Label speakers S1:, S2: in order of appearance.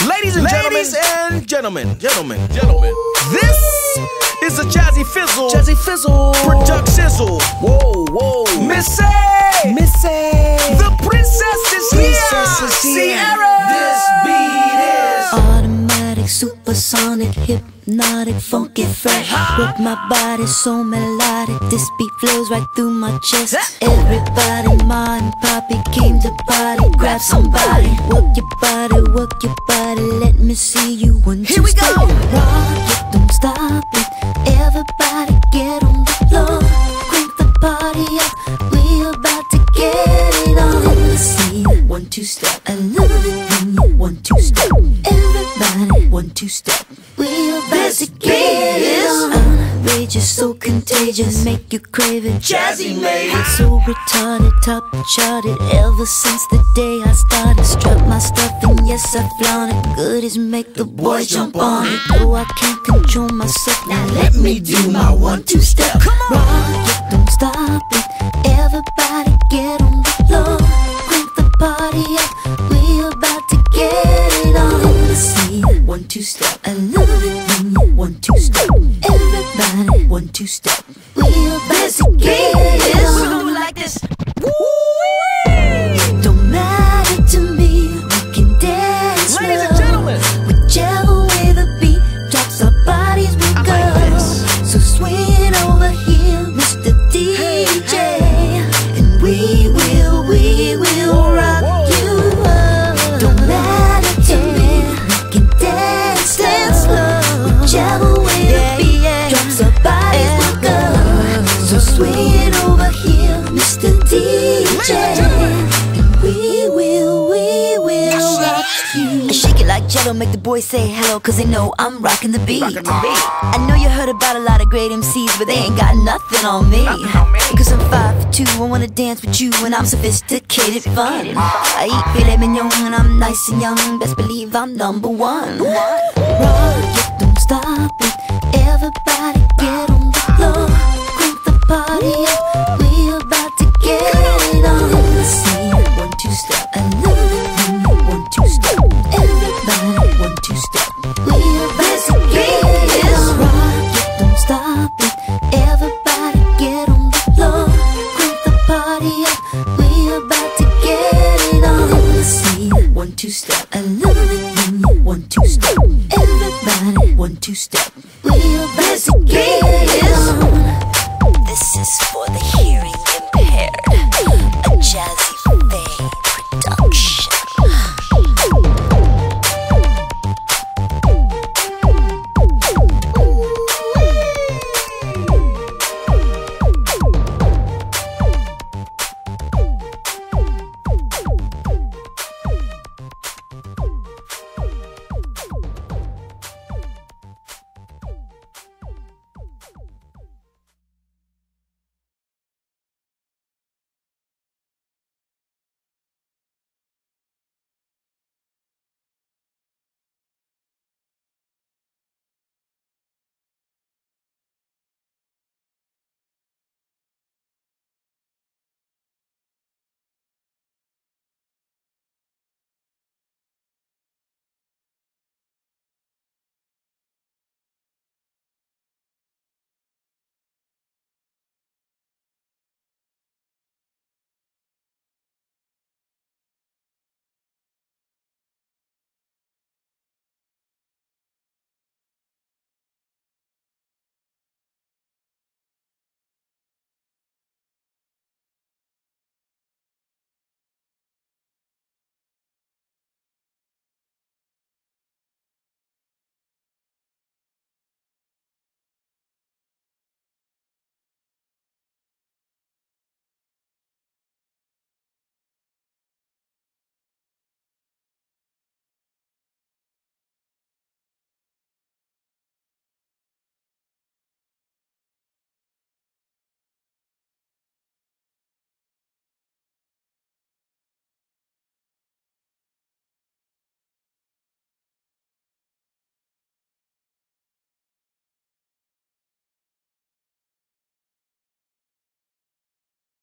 S1: Ladies and gentlemen, this is a Jazzy Fizzle, product sizzle. Whoa, Missy, the princess is here. Sierra,
S2: this beat is
S3: automatic, supersonic, hypnotic, funky, fresh. Work my body so melodic, this beat flows right through my chest. Everybody, Ma and Poppy came to party. Grab somebody, work your body, let me see you one, two,
S1: Here we go.
S3: Rock it, don't stop it. Everybody get on the floor, crank the party up. We about to get it on. Let me see you one, two, step. I love it when you one, two, step. Everybody one, two, step. We about to get it on. Outrageous, so contagious, make you crave it.
S1: Jazzy made it.
S3: So retarded, top charted. Ever since the day I started, strut my stuff and yes I flaunt it. Good as make the boy jump on it. Though I can't control myself, now let me do my one, two, step.
S1: Come on.
S3: Rock it, don't stop it. Everybody get on the floor, crank the party up. We about to get it on. Let me see you one, two, step. I love it when you one, two, step. Everybody one, two, step. We about to get it on.
S1: We gon' do it like this.
S3: Don't matter to me, we can dance.
S1: Ladies and gentlemen,
S3: whichever way the beat drops, our bodies will
S1: I
S3: go.
S1: like this.
S3: So swing over here, Mr. DJ, and we will rock you up. Don't matter to me, we can dance slow. Whichever way the beat drops, our bodies will go. So swing over here, Mr. DJ, and we will rock you. I shake it like Jello, make the boys say hello, cause they know I'm rocking the beat. I know you heard about a lot of great MCs, but they ain't got nothing on me. Cause I'm 5'2", I wanna dance with you, and I'm sophisticated fun. I eat filet mignon and I'm nice and young, best believe I'm number one. Rock it, don't stop it. Everybody get on the floor, crank the party up. We about to get it on. Let me see you one, two, step. I love it when you one, two, step. Everybody one, two, step. We about to get it on. Rock it, don't stop it. Everybody get on the floor, crank the party up. We about to get it on. Let me see you one, two, step. I love it when you one, two, step. Everybody one, two, step. We about to get it on.